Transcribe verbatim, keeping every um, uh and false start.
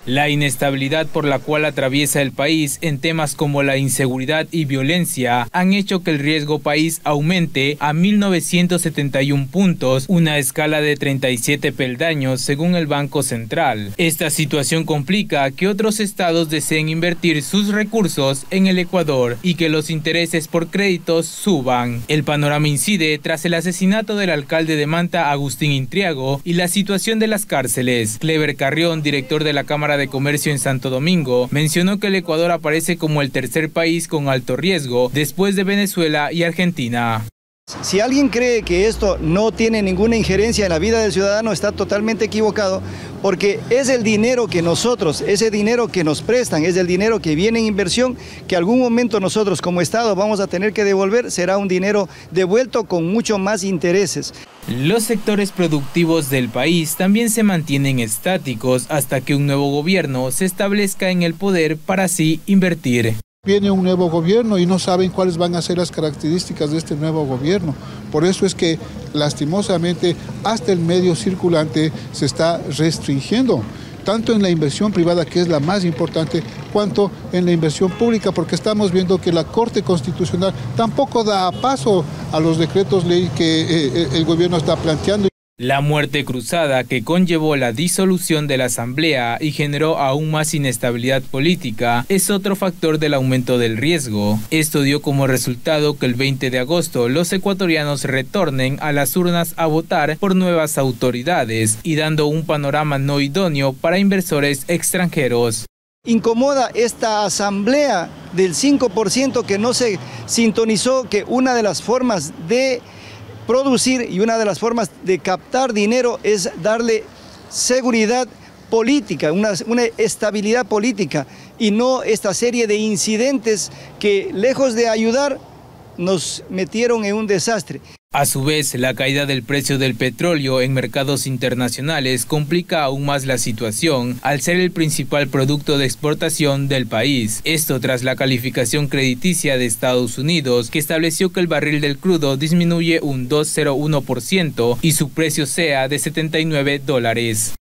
La inestabilidad por la cual atraviesa el país en temas como la inseguridad y violencia han hecho que el riesgo país aumente a mil novecientos setenta y uno puntos, una escala de treinta y siete peldaños según el Banco Central. Esta situación complica que otros estados deseen invertir sus recursos en el Ecuador y que los intereses por créditos suban. El panorama incide tras el asesinato del alcalde de Manta, Agustín Intriago, y la situación de las cárceles. Clever Carrión, director de la Cámara de Comercio en Santo Domingo, mencionó que el Ecuador aparece como el tercer país con alto riesgo después de Venezuela y Argentina. Si alguien cree que esto no tiene ninguna injerencia en la vida del ciudadano, está totalmente equivocado, porque es el dinero que nosotros, ese dinero que nos prestan, es el dinero que viene en inversión, que algún momento nosotros como Estado vamos a tener que devolver, será un dinero devuelto con mucho más intereses. Los sectores productivos del país también se mantienen estáticos hasta que un nuevo gobierno se establezca en el poder para así invertir. Viene un nuevo gobierno y no saben cuáles van a ser las características de este nuevo gobierno. Por eso es que, lastimosamente, hasta el medio circulante se está restringiendo, tanto en la inversión privada, que es la más importante, cuanto en la inversión pública, porque estamos viendo que la Corte Constitucional tampoco da paso a los decretos ley que eh, el gobierno está planteando. La muerte cruzada que conllevó la disolución de la Asamblea y generó aún más inestabilidad política es otro factor del aumento del riesgo. Esto dio como resultado que el veinte de agosto los ecuatorianos retornen a las urnas a votar por nuevas autoridades y dando un panorama no idóneo para inversores extranjeros. Incomoda esta asamblea del cinco por ciento que no se sintonizó que una de las formas de producir y una de las formas de captar dinero es darle seguridad política, una, una estabilidad política y no esta serie de incidentes que lejos de ayudar nos metieron en un desastre. A su vez, la caída del precio del petróleo en mercados internacionales complica aún más la situación al ser el principal producto de exportación del país. Esto tras la calificación crediticia de Estados Unidos, que estableció que el barril del crudo disminuye un dos coma cero uno por ciento y su precio sea de setenta y nueve dólares.